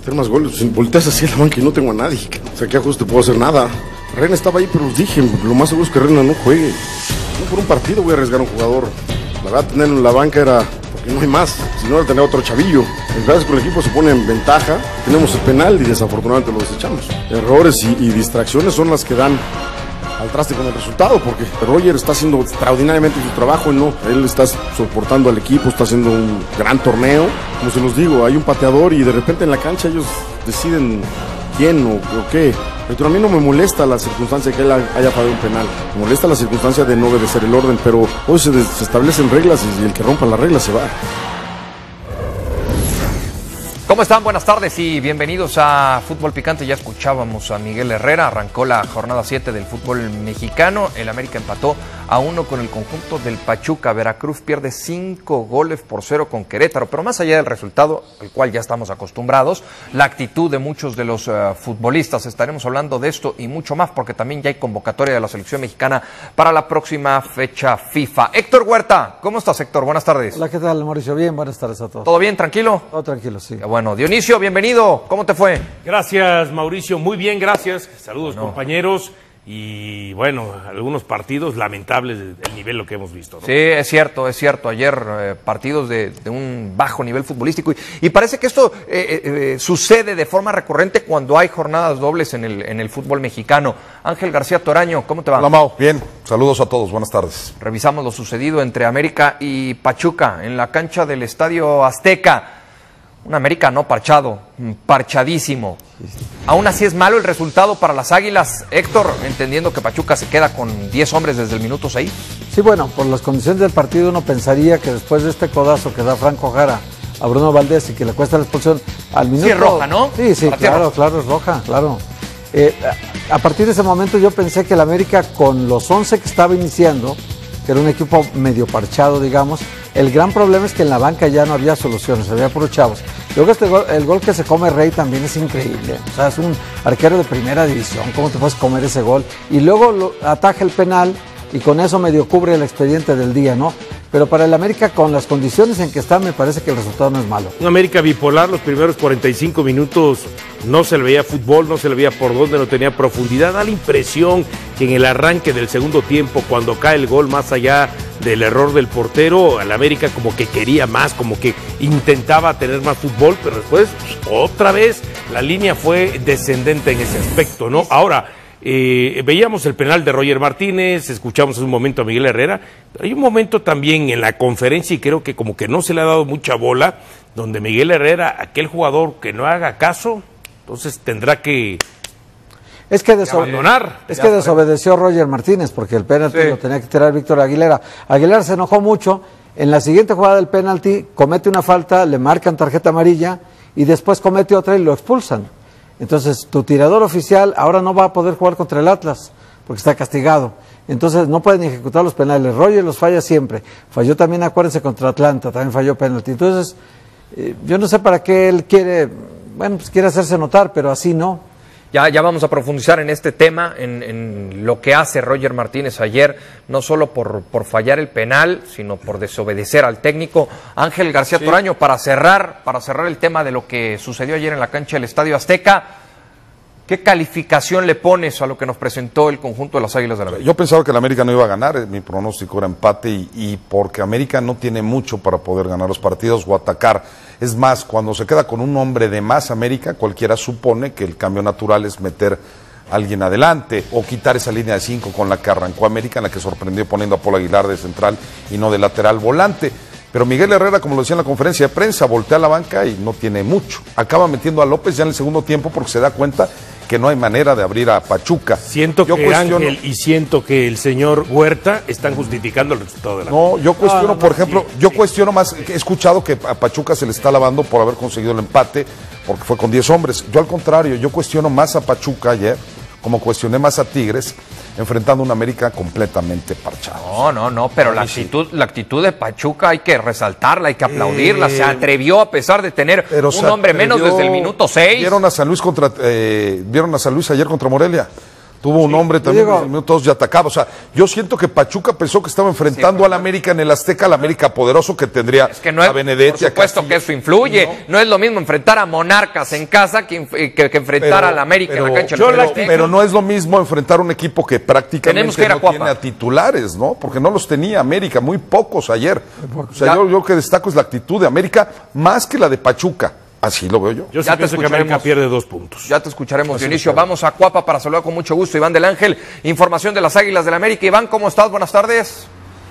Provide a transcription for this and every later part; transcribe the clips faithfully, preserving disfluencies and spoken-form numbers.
meter más goles. Volteas así a la banca y no tengo a nadie. O sea, ¿qué ajuste puedo hacer? Nada. Reina estaba ahí, pero os dije, lo más seguro es que Reina no juegue. No por un partido voy a arriesgar a un jugador. La verdad, tenerlo en la banca era porque no hay más. Si no, era tener otro chavillo. Gracias con el equipo se pone en ventaja. Tenemos el penal y desafortunadamente lo desechamos. Errores y, y distracciones son las que dan al traste con el resultado, porque Roger está haciendo extraordinariamente su trabajo y no, él está soportando al equipo, está haciendo un gran torneo. Como se los digo, hay un pateador y de repente en la cancha ellos deciden quién o, o qué. Pero a mí no me molesta la circunstancia de que él haya pagado un penal, me molesta la circunstancia de no obedecer el orden, pero hoy se, se establecen reglas y el que rompa las reglas se va. ¿Cómo están? Buenas tardes y bienvenidos a Fútbol Picante. Ya escuchábamos a Miguel Herrera, arrancó la jornada siete del fútbol mexicano. El América empató a uno con el conjunto del Pachuca. Veracruz pierde cinco goles por cero con Querétaro. Pero más allá del resultado, al cual ya estamos acostumbrados, la actitud de muchos de los uh, futbolistas. Estaremos hablando de esto y mucho más, porque también ya hay convocatoria de la selección mexicana para la próxima fecha FIFA. Héctor Huerta, ¿cómo estás, Héctor? Buenas tardes. Hola, ¿qué tal, Mauricio? Bien, buenas tardes a todos. ¿Todo bien? ¿Tranquilo? Todo tranquilo, sí. Bueno, Dionisio, bienvenido. ¿Cómo te fue? Gracias, Mauricio. Muy bien, gracias. Saludos, Bueno. compañeros. Y bueno, algunos partidos lamentables del nivel lo que hemos visto, ¿no? Sí, es cierto, es cierto. Ayer eh, partidos de, de un bajo nivel futbolístico. Y, y parece que esto eh, eh, sucede de forma recurrente cuando hay jornadas dobles en el, en el fútbol mexicano. Ángel García Toraño, ¿cómo te va? Hola, Mau. Bien, saludos a todos, buenas tardes. Revisamos lo sucedido entre América y Pachuca en la cancha del Estadio Azteca. Un América no parchado, parchadísimo. Aún así es malo el resultado para las Águilas, Héctor, entendiendo que Pachuca se queda con diez hombres desde el minuto seis. Sí, bueno, por las condiciones del partido uno pensaría que después de este codazo que da Franco Jara a Bruno Valdés y que le cuesta la expulsión al minuto... Sí, es roja, ¿no? Sí, sí, Para claro, tierra. claro, es roja, claro. Eh, a, a partir de ese momento yo pensé que el América, con los once que estaba iniciando, que era un equipo medio parchado, digamos, el gran problema es que en la banca ya no había soluciones, había puros chavos. Luego este gol, el gol que se come Rey también es increíble. O sea, es un arquero de primera división, ¿cómo te puedes comer ese gol? Y luego lo, ataja el penal y con eso medio cubre el expediente del día, ¿no? Pero para el América, con las condiciones en que está, me parece que el resultado no es malo. Un América bipolar, los primeros cuarenta y cinco minutos no se le veía fútbol, no se le veía por dónde, no tenía profundidad. Da la impresión que en el arranque del segundo tiempo, cuando cae el gol, más allá del error del portero, el América como que quería más, como que intentaba tener más fútbol, pero después pues, otra vez la línea fue descendente en ese aspecto, ¿no? Ahora, Eh, veíamos el penal de Roger Martínez, escuchamos hace un momento a Miguel Herrera, hay un momento también en la conferencia y creo que como que no se le ha dado mucha bola, donde Miguel Herrera, aquel jugador que no haga caso, entonces tendrá que, Es que, que deso abandonar. es que desobedeció Roger Martínez, porque el penalti Sí. lo tenía que tirar Víctor Aguilera. Aguilera se enojó mucho, en la siguiente jugada del penalti comete una falta, le marcan tarjeta amarilla y después comete otra y lo expulsan. Entonces, tu tirador oficial ahora no va a poder jugar contra el Atlas, porque está castigado. Entonces, no pueden ejecutar los penales. Roger los falla siempre. Falló también, acuérdense, contra Atlanta, también falló penalti. Entonces, eh, yo no sé para qué él quiere, bueno, pues quiere hacerse notar, pero así no. Ya, ya vamos a profundizar en este tema, en, en lo que hace Roger Martínez ayer, no solo por, por fallar el penal, sino por desobedecer al técnico. Ángel García Sí. Toraño, para cerrar, para cerrar el tema de lo que sucedió ayer en la cancha del Estadio Azteca, ¿qué calificación le pones a lo que nos presentó el conjunto de las Águilas de la América? Yo pensaba que el América no iba a ganar, eh, mi pronóstico era empate y, y porque América no tiene mucho para poder ganar los partidos o atacar. Es más, cuando se queda con un hombre de más América, cualquiera supone que el cambio natural es meter a alguien adelante o quitar esa línea de cinco con la que arrancó América, en la que sorprendió poniendo a Paul Aguilar de central y no de lateral volante. Pero Miguel Herrera, como lo decía en la conferencia de prensa, voltea a la banca y no tiene mucho. Acaba metiendo a López ya en el segundo tiempo porque se da cuenta que no hay manera de abrir a Pachuca. Siento Yo que cuestiono- Ángel y siento que el señor Huerta están justificando el resultado de la... No, yo cuestiono, No, no, por no, ejemplo, sí, yo sí. cuestiono más, he escuchado que a Pachuca se le está lavando por haber conseguido el empate, porque fue con diez hombres. Yo al contrario, yo cuestiono más a Pachuca ayer, como cuestioné más a Tigres, enfrentando a una América completamente parchada. No, no, no, pero la actitud, la actitud de Pachuca hay que resaltarla, hay que aplaudirla. Se atrevió a pesar de tener Pero se un hombre menos atrevió- desde el minuto seis. Vieron a San Luis contra, eh, vieron a San Luis ayer contra Morelia. Tuvo un Sí, hombre yo también digo- en los minutos de atacado. O sea, yo siento que Pachuca pensó que estaba enfrentando Sí, al América en el Azteca, al América poderoso que tendría Es que no es, a Benedetti. por supuesto a Castillo. que eso influye. No. no es lo mismo enfrentar a Monarcas en casa que, que, que enfrentar Pero- al América pero- en la cancha. yo del la- Azteca. pero no es lo mismo enfrentar un equipo que prácticamente Tenemos que ir a no Cuapa. tiene a titulares, ¿no? Porque no los tenía América, muy pocos ayer. O sea, Ya. yo, yo lo que destaco es la actitud de América más que la de Pachuca. Así lo veo yo. Yo sí Ya te pienso que América escucharemos. pierde dos puntos. Ya te escucharemos, Dionisio. Vamos a Cuapa para saludar con mucho gusto. Iván del Ángel, información de las Águilas del la América. Iván, ¿cómo estás? Buenas tardes.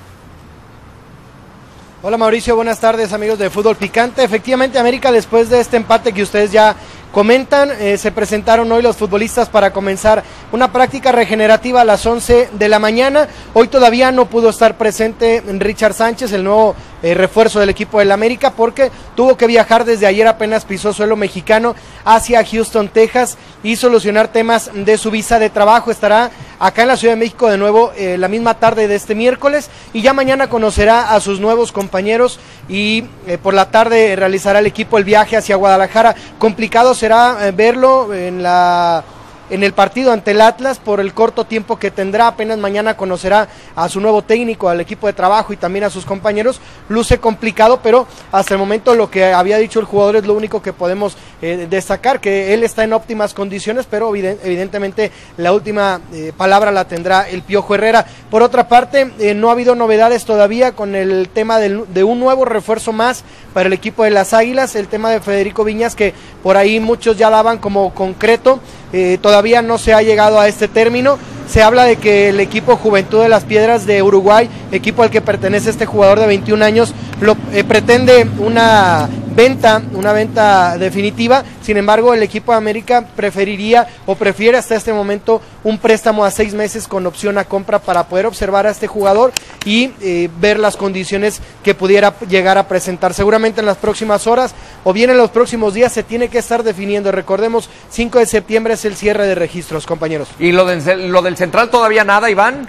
Hola Mauricio, buenas tardes amigos de Fútbol Picante. Efectivamente América, después de este empate que ustedes ya comentan, eh, se presentaron hoy los futbolistas para comenzar una práctica regenerativa a las once de la mañana. Hoy todavía no pudo estar presente Richard Sánchez, el nuevo eh, refuerzo del equipo del América, porque tuvo que viajar desde ayer, apenas pisó suelo mexicano hacia Houston, Texas, y solucionar temas de su visa de trabajo. Estará acá en la Ciudad de México de nuevo eh, la misma tarde de este miércoles, y ya mañana conocerá a sus nuevos compañeros y eh, por la tarde realizará el equipo el viaje hacia Guadalajara. Complicado será eh, verlo en la en el partido ante el Atlas por el corto tiempo que tendrá. Apenas mañana conocerá a su nuevo técnico, al equipo de trabajo y también a sus compañeros. Luce complicado, pero hasta el momento lo que había dicho el jugador es lo único que podemos eh, destacar, que él está en óptimas condiciones, pero evidentemente la última eh, palabra la tendrá el Piojo Herrera. Por otra parte, eh, no ha habido novedades todavía con el tema del, de un nuevo refuerzo más para el equipo de las Águilas, el tema de Federico Viñas, que por ahí muchos ya daban como concreto. Eh, todavía no se ha llegado a este término. Se habla de que el equipo Juventud de las Piedras de Uruguay, equipo al que pertenece este jugador de veintiún años, lo, eh, pretende una venta, una venta definitiva. Sin embargo, el equipo de América preferiría o prefiere hasta este momento un préstamo a seis meses con opción a compra para poder observar a este jugador y eh, ver las condiciones que pudiera llegar a presentar. Seguramente en las próximas horas o bien en los próximos días se tiene que estar definiendo. Recordemos, cinco de septiembre es el cierre de registros, compañeros. ¿Y lo, de, lo del central todavía nada, Iván?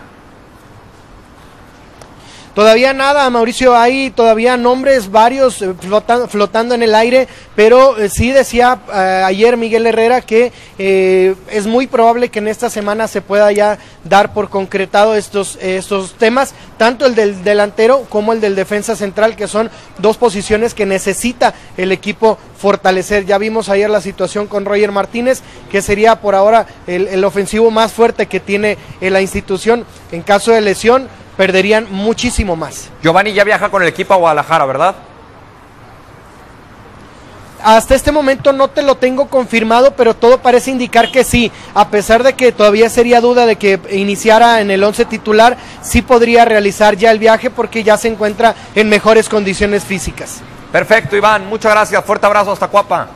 Todavía nada, Mauricio, hay todavía nombres varios eh, flotando, flotando en el aire, pero eh, sí decía eh, ayer Miguel Herrera que eh, es muy probable que en esta semana se pueda ya dar por concretado estos, eh, estos temas, tanto el del delantero como el del defensa central, que son dos posiciones que necesita el equipo fortalecer. Ya vimos ayer la situación con Roger Martínez, que sería por ahora el, el ofensivo más fuerte que tiene en la institución. En caso de lesión, perderían muchísimo más. Giovanni ya viaja con el equipo a Guadalajara, ¿verdad? Hasta este momento no te lo tengo confirmado, pero todo parece indicar que sí, a pesar de que todavía sería duda de que iniciara en el once titular, sí podría realizar ya el viaje porque ya se encuentra en mejores condiciones físicas. Perfecto, Iván, muchas gracias, fuerte abrazo hasta Cuapa.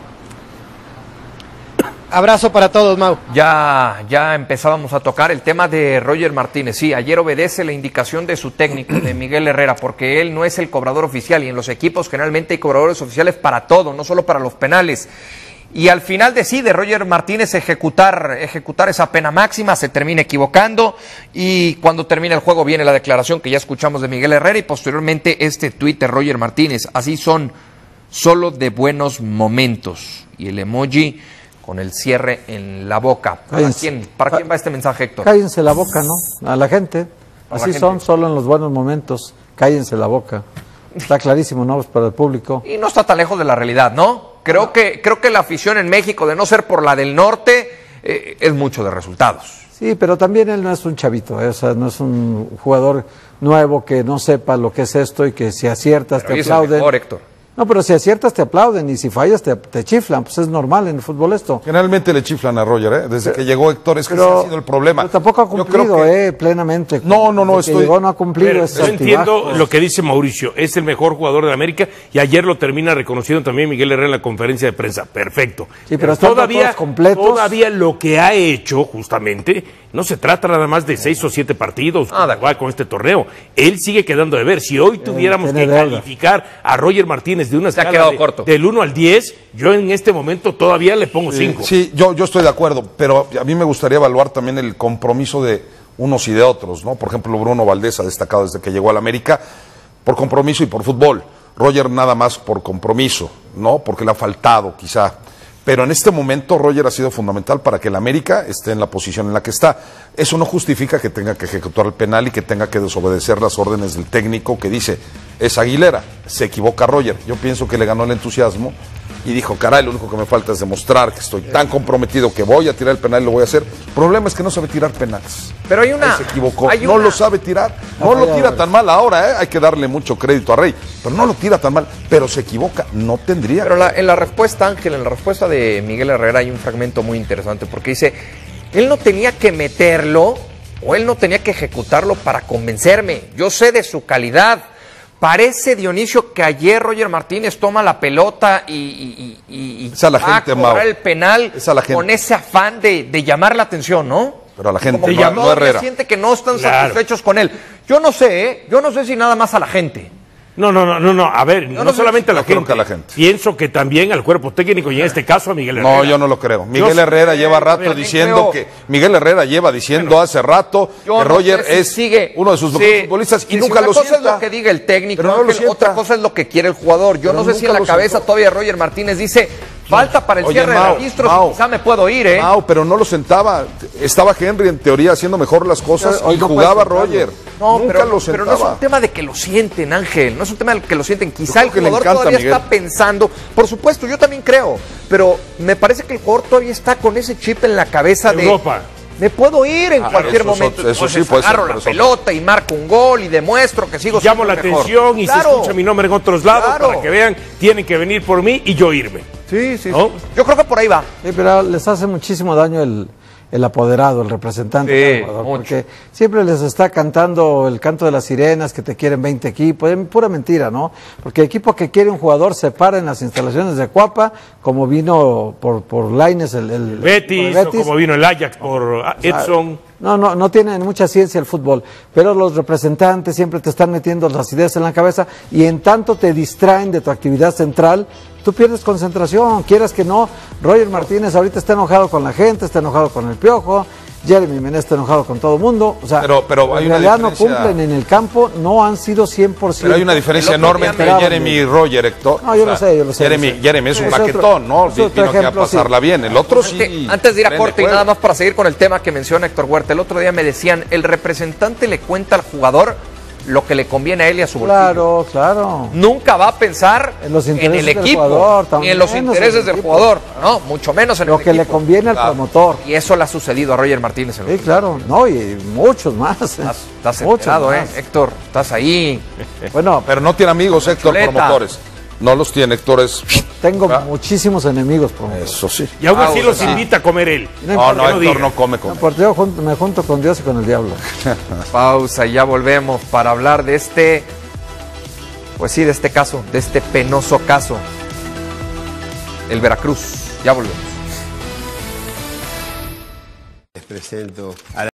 Abrazo para todos, Mau. Ya, ya empezábamos a tocar el tema de Roger Martínez. Sí, ayer obedece la indicación de su técnico, de Miguel Herrera, porque él no es el cobrador oficial y en los equipos generalmente hay cobradores oficiales para todo, no solo para los penales. Y al final decide Roger Martínez ejecutar, ejecutar esa pena máxima, se termina equivocando y cuando termina el juego viene la declaración que ya escuchamos de Miguel Herrera y posteriormente este tuit de Roger Martínez. Así son, solo de buenos momentos. Y el emoji con el cierre en la boca. ¿Para quién, ¿Para quién va este mensaje, Héctor? Cállense la boca, ¿no? A la gente. Así la gente. son, solo en los buenos momentos. Cállense la boca. Está clarísimo, ¿no? Pues para el público. Y no está tan lejos de la realidad, ¿no? Creo no. que creo que la afición en México, de no ser por la del norte, eh, es mucho de resultados. Sí, pero también él no es un chavito, ¿eh? O sea, no es un jugador nuevo que no sepa lo que es esto y que si aciertas pero te es el aplauden. mejor, Héctor. No, pero si aciertas te aplauden y si fallas te, te chiflan, pues es normal en el fútbol esto. Generalmente le chiflan a Roger, ¿eh? Desde pero, que llegó Héctor, es que pero, ese ha sido el problema. Pero tampoco ha cumplido, que... eh, plenamente. No, no, no, Desde estoy... que llegó no ha cumplido. Pero, es yo entiendo lo que dice Mauricio, es el mejor jugador de América y ayer lo termina reconociendo también Miguel Herrera en la conferencia de prensa. Perfecto. Sí, pero, pero todavía, todos completos. Todavía lo que ha hecho, justamente, no se trata nada más de seis o siete partidos ah, va con este torneo. Él sigue quedando de ver. Si hoy tuviéramos que deuda. calificar a Roger Martínez de una se escala ha de, corto. del uno al diez, yo en este momento todavía le pongo cinco. Sí, sí, yo, yo estoy de acuerdo, pero a mí me gustaría evaluar también el compromiso de unos y de otros, ¿no? Por ejemplo, Bruno Valdés ha destacado desde que llegó al América por compromiso y por fútbol. Roger nada más por compromiso, ¿no? Porque le ha faltado quizá. Pero en este momento Roger ha sido fundamental para que el América esté en la posición en la que está. Eso no justifica que tenga que ejecutar el penal y que tenga que desobedecer las órdenes del técnico que dice, es Aguilera, se equivoca Roger. Yo pienso que le ganó el entusiasmo y dijo, caray, lo único que me falta es demostrar que estoy tan comprometido que voy a tirar el penal y lo voy a hacer. El problema es que no sabe tirar penales. Pero hay una... Ahí se equivocó, hay no una... lo sabe tirar, no lo tira tan mal ahora, ¿eh? Hay que darle mucho crédito a Rey, pero no lo tira tan mal, pero se equivoca, no tendría. Pero la, en la respuesta, Ángel, en la respuesta de Miguel Herrera hay un fragmento muy interesante, porque dice, él no tenía que meterlo, o él no tenía que ejecutarlo para convencerme, yo sé de su calidad. Parece, Dionisio, que ayer Roger Martínez toma la pelota y, y, y, y Esa la va gente, a cobrar Mau. el penal Esa la gente. con ese afán de, de llamar la atención, ¿no? Pero a la gente, Como que no, no todavía Herrera. siente que no están Claro. satisfechos con él. Yo no sé, ¿eh? Yo no sé si nada más a la gente. No, no, no, no, no. A ver, no, no sé solamente a la yo creo gente. que a la gente. Pienso que también al cuerpo técnico y en este caso a Miguel Herrera. No, yo no lo creo. Miguel Yo- Herrera lleva rato también diciendo creo- que Miguel Herrera lleva diciendo hace rato Yo que no Roger sé si es sigue. uno de sus Sí, mejores futbolistas y sí, nunca sí, lo una cosa sienta. es lo que diga el técnico, Pero no lo Ángel, sienta. otra cosa es lo que quiere el jugador. Yo Pero no sé si en nunca la lo cabeza sentó. todavía Roger Martínez dice, falta para el Oye, cierre Mau, de registros, Mau. quizá me puedo ir, ¿eh? No, pero no lo sentaba. Estaba Henry en teoría haciendo mejor las cosas Hoy y no jugaba puede sentarlo. Roger. No, Nunca pero, lo pero sentaba. no es un tema de que lo sienten, Ángel. No es un tema de que lo sienten. Quizá el creo que le jugador encanta, todavía Miguel. está pensando. Por supuesto, yo también creo. Pero me parece que el jugador todavía está con ese chip en la cabeza de. Europa. Me puedo ir en Ah, cualquier eso es momento. otro- eso Entonces, sí puede ser, agarro pero la es otro. pelota y marco un gol y demuestro que sigo Llamo siendo la el mejor. atención y Claro. se escucha mi nombre en otros lados Claro. para que vean, tienen que venir por mí y yo irme. Sí, sí, ¿No? sí. Yo creo que por ahí va. Sí, pero les hace muchísimo daño el, el apoderado, el representante Sí, del jugador, mucho. porque siempre les está cantando el canto de las sirenas, que te quieren veinte equipos, es pura mentira, ¿no? Porque el equipo que quiere un jugador se para en las instalaciones de Cuapa, como vino por, por Lainez, el, el Betis, por o como vino el Ajax por ah, Edson. No, no, no tienen mucha ciencia el fútbol, pero los representantes siempre te están metiendo las ideas en la cabeza y en tanto te distraen de tu actividad central, tú pierdes concentración, quieras que no. Roger Martínez ahorita está enojado con la gente, está enojado con el Piojo, Jeremy Menez está enojado con todo el mundo, o sea, Pero- pero hay en una realidad no diferencia- cumplen en el campo, no han sido cien por ciento. Pero hay una diferencia El otro enorme día entre me- Jeremy y Roger, Héctor. No, yo lo sé, yo lo sé, Jeremy, yo sé. Jeremy es Sí, un es otro- baquetón, ¿no? es otro Vino que a ejemplo, sí. pasarla bien. El otro Antes, sí. antes de ir a prende corte y fuego. nada más para seguir con el tema que menciona Héctor Huerta, el otro día me decían, el representante le cuenta al jugador lo que le conviene a él y a su bolsillo. Claro, claro. Nunca va a pensar En los en intereses el del equipo, jugador, ni también en los menos en intereses el del equipo. jugador, no, mucho menos en Lo el que le equipo. conviene al Claro. promotor. Y eso le ha sucedido a Roger Martínez en los Sí, claro, no, y muchos más. Estás, estás muchos enterado, ¿eh? más. Héctor, estás ahí. Bueno, Pero no tiene amigos, Héctor, Chuleta. promotores. No los tiene, Héctor. Es... tengo Ah. muchísimos enemigos, promotor. Eso sí. Y aún así Ah, los sí. invita a comer él. No No, importa, no, que no Héctor diga. no come con Porque yo junto- me junto con Dios y con el diablo. Pausa y ya volvemos para hablar de este, pues sí, de este caso, de este penoso caso, el Veracruz. Ya volvemos. Les presento a la